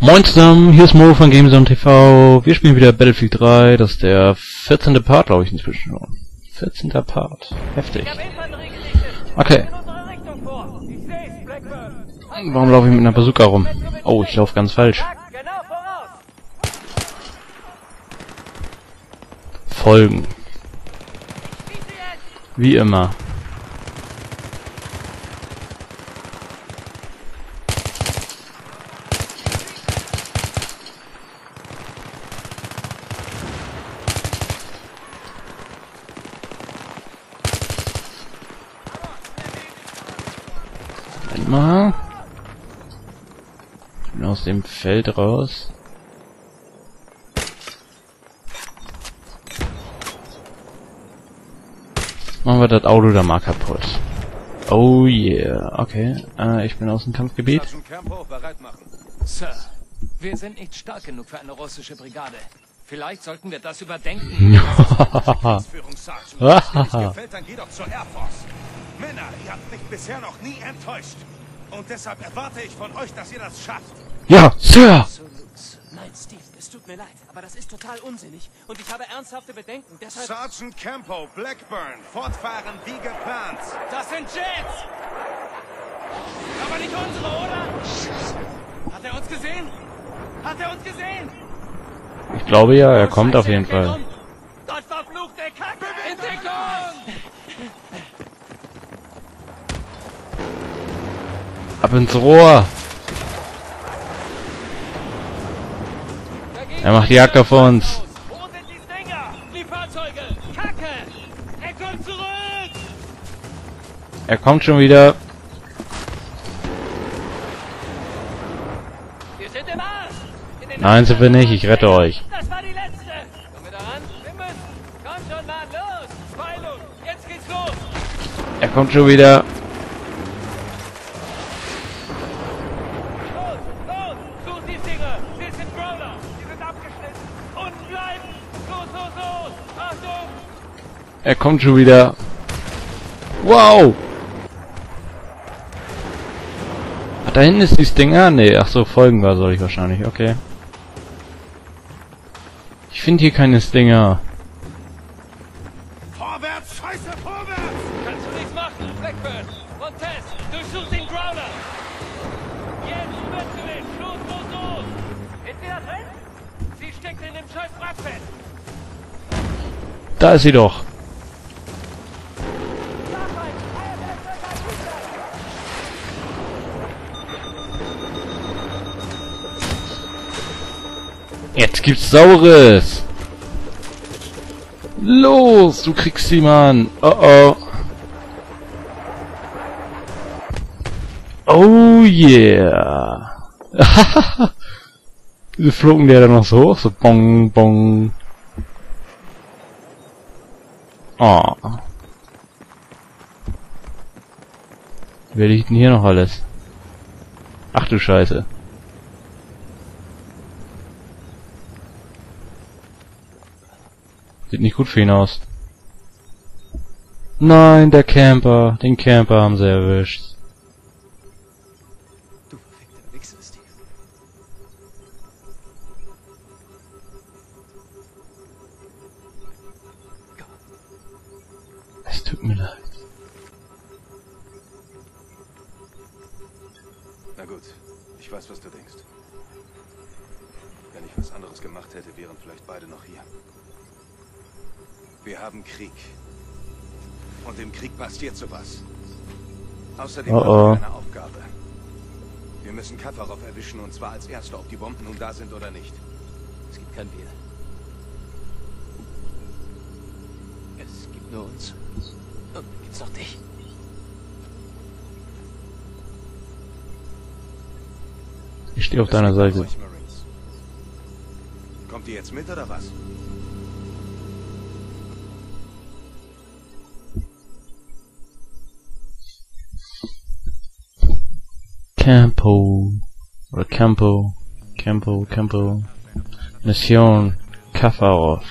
Moin zusammen, hier ist Mo von Gamezone TV. Wir spielen wieder Battlefield 3. Das ist der 14. Part, glaube ich, inzwischen schon. 14. Part. Heftig. Okay. Warum laufe ich mit einer Bazooka rum? Oh, ich laufe ganz falsch. Folgen. Wie immer. Moment mal. Ich bin aus dem Feld raus. Machen wir das Auto da mal kaputt. Oh yeah, okay. Ich bin aus dem Kampfgebiet. Sir, wir sind nicht stark genug für eine russische Brigade. Vielleicht sollten wir das überdenken. Gefällt, dann geh doch zur Air Force. Männer, ihr habt mich bisher noch nie enttäuscht. Und deshalb erwarte ich von euch, dass ihr das schafft. Ja, Sir! Absolut. Nein, Steve, es tut mir leid, aber das ist total unsinnig. Und ich habe ernsthafte Bedenken, deshalb... Sergeant Campo, Blackburn, fortfahren wie geplant. Das sind Jets! Aber nicht unsere, oder? Hat er uns gesehen? Hat er uns gesehen? Ich glaube ja, er kommt auf jeden Fall. Gott verfluchte Kacke! In Deckung! Ab ins Rohr! Er macht Jagd auf uns. Wo sind die Stinger? Die Fahrzeuge! Kacke! Er kommt zurück! Er kommt schon wieder. Wir sind im Arsch! In den Nein, sind wir nicht. Ich rette euch. Das war die letzte! Kommen wir daran? Wir müssen! Komm schon, Mann, los! Speilung! Jetzt geht's los! Er kommt schon wieder. Los! Los! Such die Dinger! Wir sind Brawler! Die sind abgeschnitten! Unten bleiben! Los, los, los! Achtung! Er kommt schon wieder. Wow! Ach, da hinten ist die Stinger? Nee, ach so, folgen wir soll ich wahrscheinlich. Okay. Ich finde hier keine Stinger. Vorwärts, scheiße, vorwärts! Kannst du nichts machen! Blackburn! Montez! Durchsuch den Brawler! Jetzt wirklich! Los, los, los! Ist sie da drin? Sie steckt in dem scheiß Wrack fest! Da ist sie doch. Jetzt gibt's Saures. Los, du kriegst sie, Mann. Oh oh. Oh yeah. Wie flogen der da noch so hoch? So bong, bong. Oh. Wer liegt denn hier noch alles? Ach du Scheiße. Sieht nicht gut für ihn aus. Nein, der Camper. Den Camper haben sie erwischt. Du verfickter Wichser, Steve. Es tut mir leid. Na gut, ich weiß, was du denkst. Wenn ich was anderes gemacht hätte, wären vielleicht beide noch hier. Wir haben Krieg. Und im Krieg passiert sowas. Außerdem haben wir eine Aufgabe. Wir müssen Kafarov erwischen, und zwar als Erster, ob die Bomben nun da sind oder nicht. Es gibt kein Wir. Es gibt nur uns. Und dann gibt's noch dich. Ich stehe auf deiner Seite. Euch Marines. Kommt ihr jetzt mit oder was? Campo. Oder Campo. Mission Kafarov.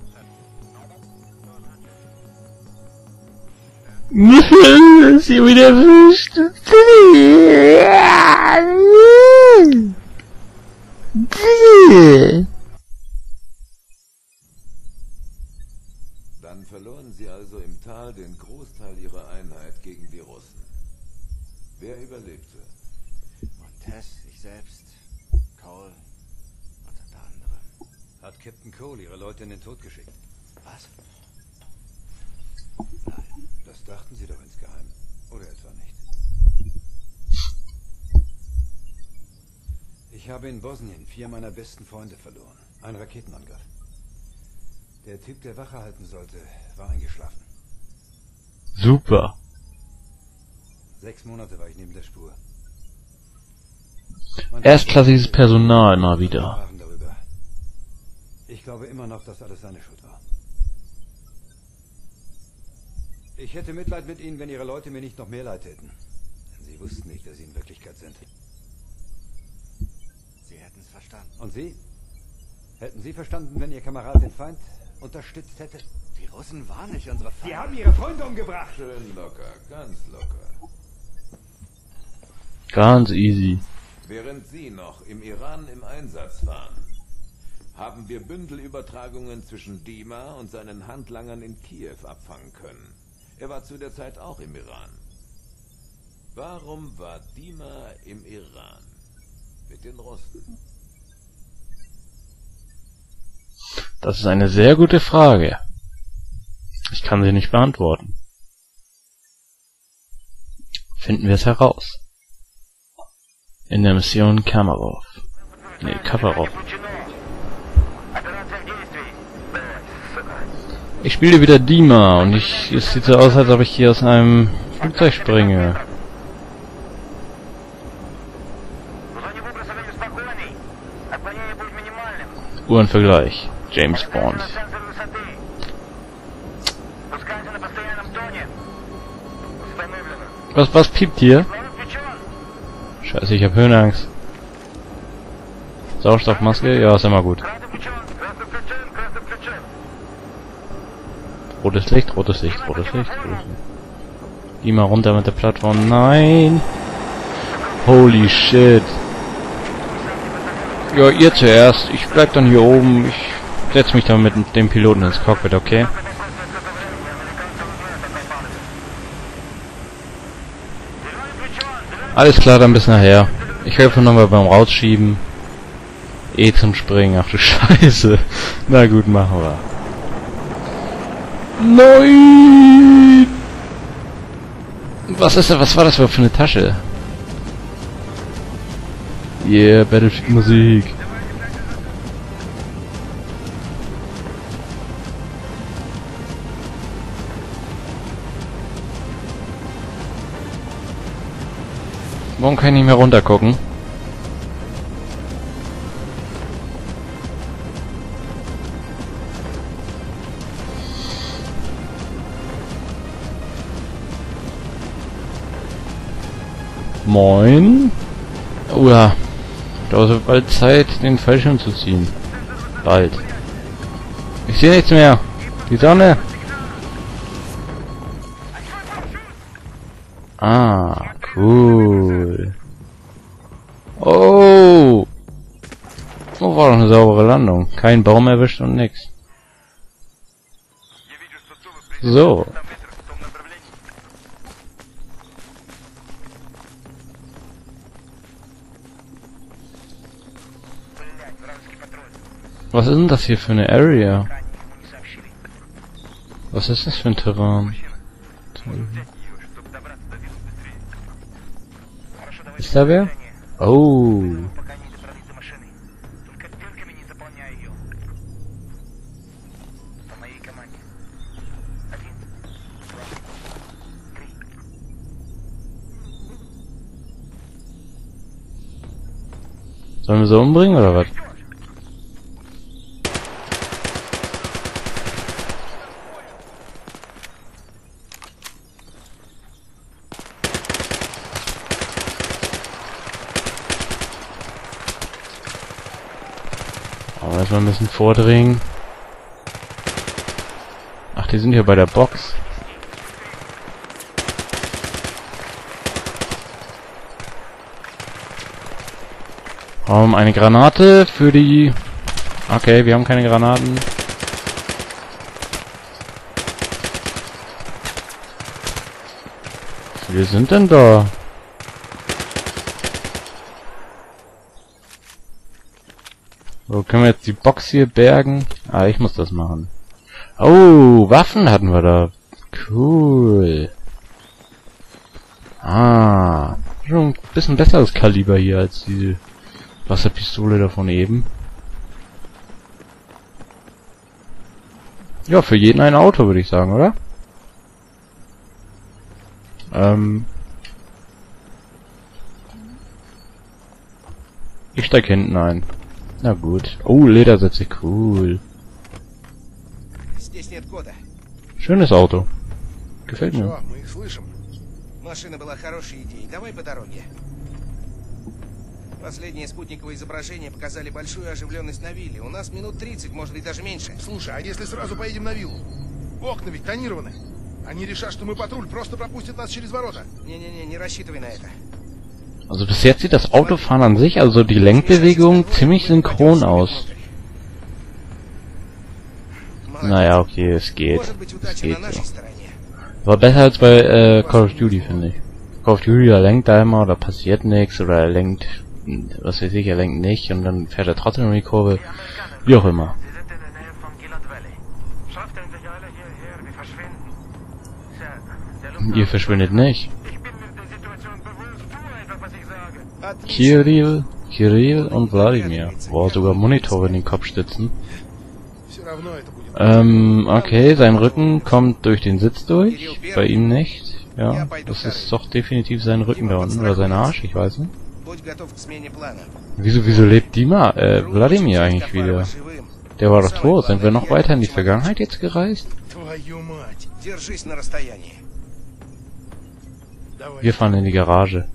Sie wieder erwischt. Dann verloren sie also im Tal den Großteil ihrer Einheit gegen die Russen. Wer überlebte? Montez, ich selbst, Cole und ein paar andere. Hat Captain Cole ihre Leute in den Tod geschickt? Was? Nein, das dachten sie doch insgeheim. Oder etwa nicht? Ich habe in Bosnien 4 meiner besten Freunde verloren. Ein Raketenangriff. Der Typ, der Wache halten sollte, war eingeschlafen. Super. 6 Monate war ich neben der Spur. Erstklassiges Personal mal wieder. Darüber. Ich glaube immer noch, dass alles seine Schuld war. Ich hätte Mitleid mit Ihnen, wenn Ihre Leute mir nicht noch mehr Leid täten. Denn sie wussten nicht, wer Sie in Wirklichkeit sind. Sie hätten es verstanden. Und Sie? Hätten Sie verstanden, wenn Ihr Kamerad den Feind unterstützt hätte? Die Russen waren nicht unsere Feinde. Die haben Ihre Freunde umgebracht. Schön locker, ganz locker. Ganz easy. Während Sie noch im Iran im Einsatz waren, haben wir Bündelübertragungen zwischen Dima und seinen Handlangern in Kiew abfangen können. Er war zu der Zeit auch im Iran. Warum war Dima im Iran? Mit den Russen? Das ist eine sehr gute Frage. Ich kann sie nicht beantworten. Finden wir es heraus. In der Mission Kamarov. Nee, Kafarov. Ich spiele wieder Dima und es sieht so aus, als ob ich hier aus einem Flugzeug springe. Uhrenvergleich. James Bond. Was piept hier? Scheiße, ich hab Höhenangst. Sauerstoffmaske? Ja, ist immer gut. Rotes Licht, rotes Licht, rotes Licht, rotes Licht. Geh mal runter mit der Plattform. Nein! Holy shit! Ja, ihr zuerst. Ich bleib dann hier oben. Ich setz mich dann mit dem Piloten ins Cockpit, okay? Alles klar, dann bis nachher. Ich helfe nochmal beim Rausschieben. Zum Springen. Ach du Scheiße. Na gut, machen wir. Nein! Was war das für eine Tasche? Yeah, Battlefield Musik. Warum kann ich nicht mehr runtergucken? Moin. Oh ja. Da ist bald Zeit, den Fallschirm zu ziehen. Bald. Ich sehe nichts mehr. Die Sonne. Ah, cool. Oh. Oh, war doch eine saubere Landung. Kein Baum erwischt und nix. So. Was ist denn das hier für eine Area? Was ist das für ein Terrain? Ist da wer? Oh. Sollen wir so umbringen oder was? Aber erstmal ein bisschen vordringen. Ach, die sind hier bei der Box. Eine Granate für die... Okay, wir haben keine Granaten. Wie viele sind denn da? So, können wir jetzt die Box hier bergen? Ah, ich muss das machen. Oh, Waffen hatten wir da. Cool. Ah, schon ein bisschen besseres Kaliber hier als die Wasserpistole da von eben. Ja, für jeden ein Auto, würde ich sagen, oder? Ich steig hinten ein. Na gut. Oh, Ledersitze, cool. Schönes Auto. Gefällt mir. Машина была хорошей идеей. Давай по дороге. Последние спутниковые изображения показали большую оживленность на вилле. У нас минут 30, может быть, даже меньше. Слушай, а если сразу поедем на виллу? Окна ведь тонированы. Они решат, что мы патруль, просто пропустят нас через ворота. Не-не-не, не рассчитывай на это. Also bis jetzt sieht das Autofahren an sich, also die Lenkbewegung, ziemlich synchron aus. Naja, okay, es geht. Es geht so. War besser als bei Call of Duty, finde ich. Call of Duty, er lenkt einmal, oder passiert nichts, oder er lenkt, was weiß ich, er lenkt nicht, und dann fährt er trotzdem in die Kurve. Wie auch immer. Ihr verschwindet nicht. Kirill und Wladimir. Boah, sogar Monitore in den Kopf stützen. Okay, sein Rücken kommt durch den Sitz durch. Bei ihm nicht. Ja, das ist doch definitiv sein Rücken da unten. Oder sein Arsch, ich weiß nicht. Wieso lebt Wladimir eigentlich wieder? Der war doch tot. Sind wir noch weiter in die Vergangenheit jetzt gereist? Wir fahren in die Garage.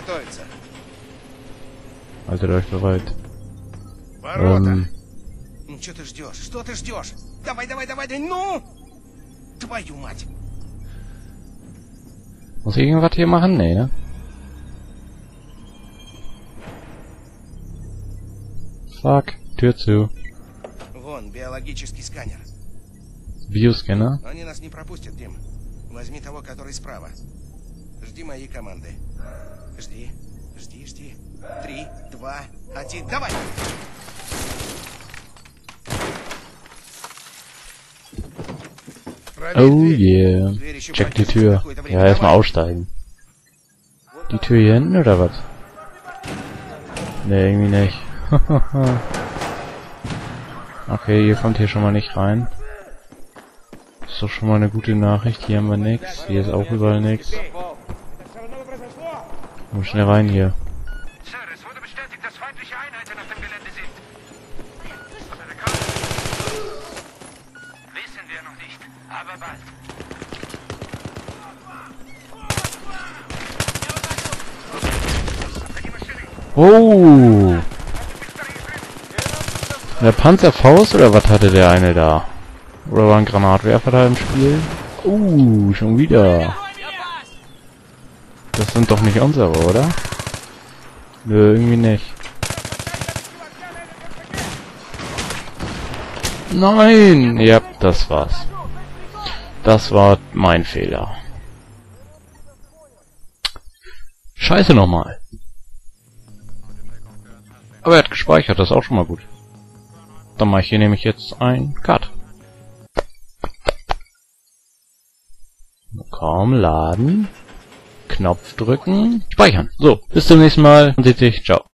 Haltet euch bereit. Что ты ждешь? Что ты ждешь? Давай, ну! Твою мать! Muss ich irgendwas hier machen? Nee, ne? Fuck, Tür zu. Вон, биологический сканер. Bioscanner? Они нас не пропустят, Дим. Возьми того, который справа. Жди моей команды. Жди. 3, 2, 1, давай! Oh yeah. Check die Tür. Ja, erstmal aussteigen. Die Tür hier hinten oder was? Ne, irgendwie nicht. Okay, ihr kommt hier schon mal nicht rein. Ist doch schon mal eine gute Nachricht. Hier haben wir nichts. Hier ist auch überall nichts. Komm schnell rein hier. Sir, es wurde bestätigt, dass feindliche Einheiten auf dem Gelände sind. Wissen wir noch nicht, aber bald. Oh! Der Panzerfaust oder was hatte der eine da? Oder war ein Granatwerfer da im Spiel? Schon wieder. Das sind doch nicht unsere, oder? Nö, irgendwie nicht. Nein! Ja, das war's. Das war mein Fehler. Scheiße nochmal. Aber er hat gespeichert, das ist auch schon mal gut. Dann mache ich hier nämlich jetzt ein Cut. Komm, laden. Knopf drücken. Speichern. So, bis zum nächsten Mal. Und seht sich. Ciao.